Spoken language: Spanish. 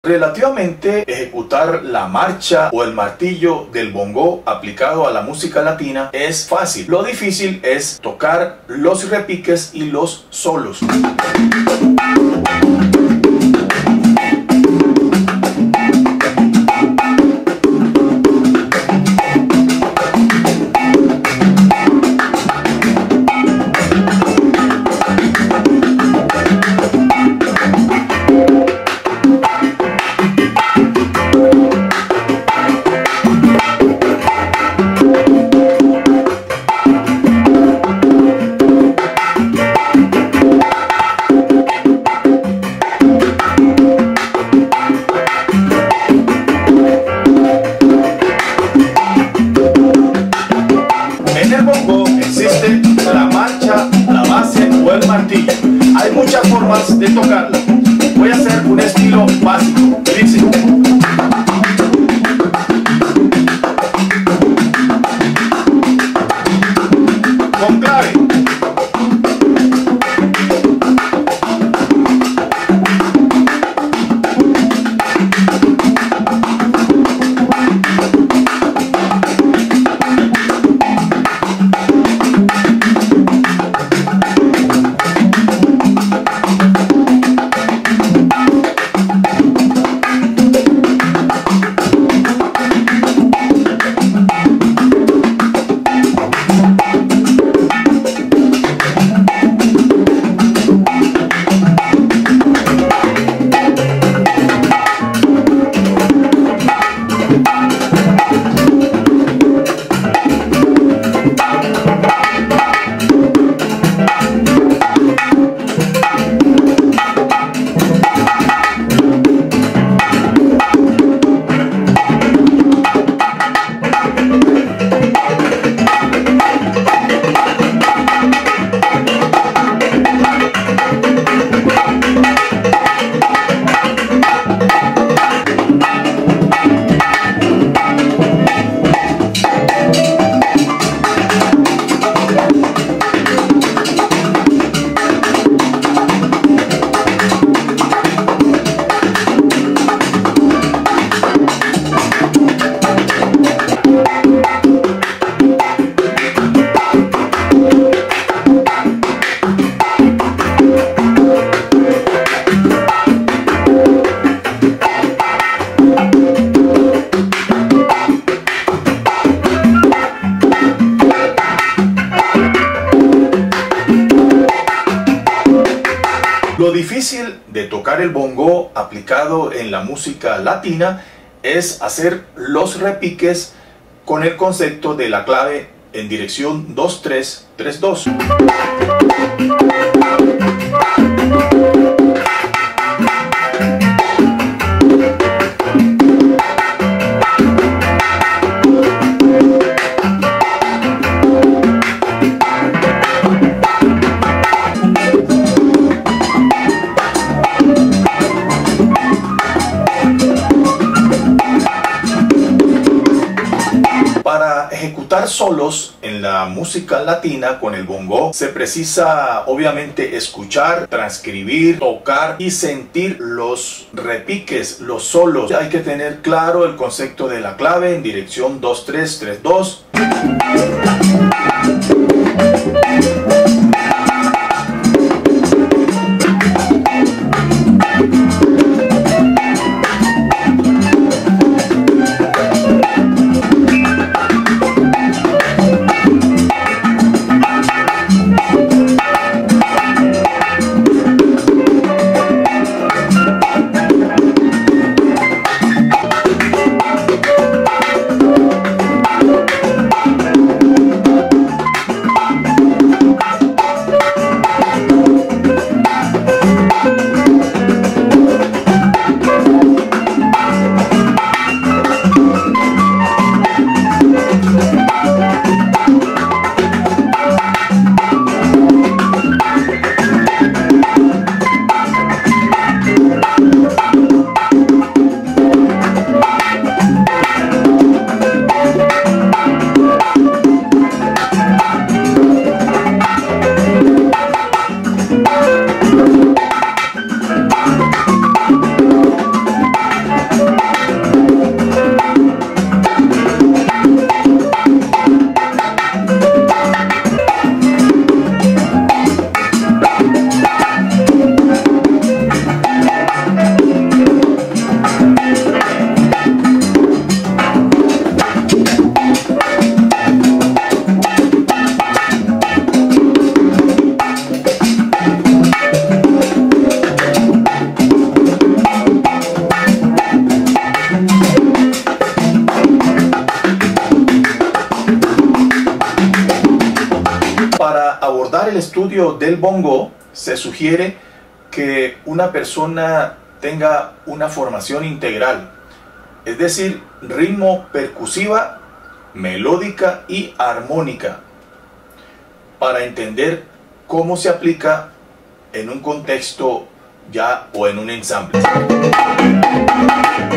Relativamente, ejecutar la marcha o el martillo del bongo aplicado a la música latina es fácil. Lo difícil es tocar los repiques y los solos. La marcha, la base o el martillo. Hay muchas formas de tocarla. Voy a hacer un estilo básico. Dice: con clave. Lo difícil de tocar el bongo aplicado en la música latina es hacer los repiques con el concepto de la clave en dirección 2-3-3-2. Para ejecutar solos en la música latina con el bongo se precisa obviamente escuchar, transcribir, tocar y sentir los repiques, los solos. Hay que tener claro el concepto de la clave en dirección 2-3-3-2. el estudio del bongo, se sugiere que una persona tenga una formación integral, es decir, ritmo percusiva, melódica y armónica, para entender cómo se aplica en un contexto ya o en un ensamble.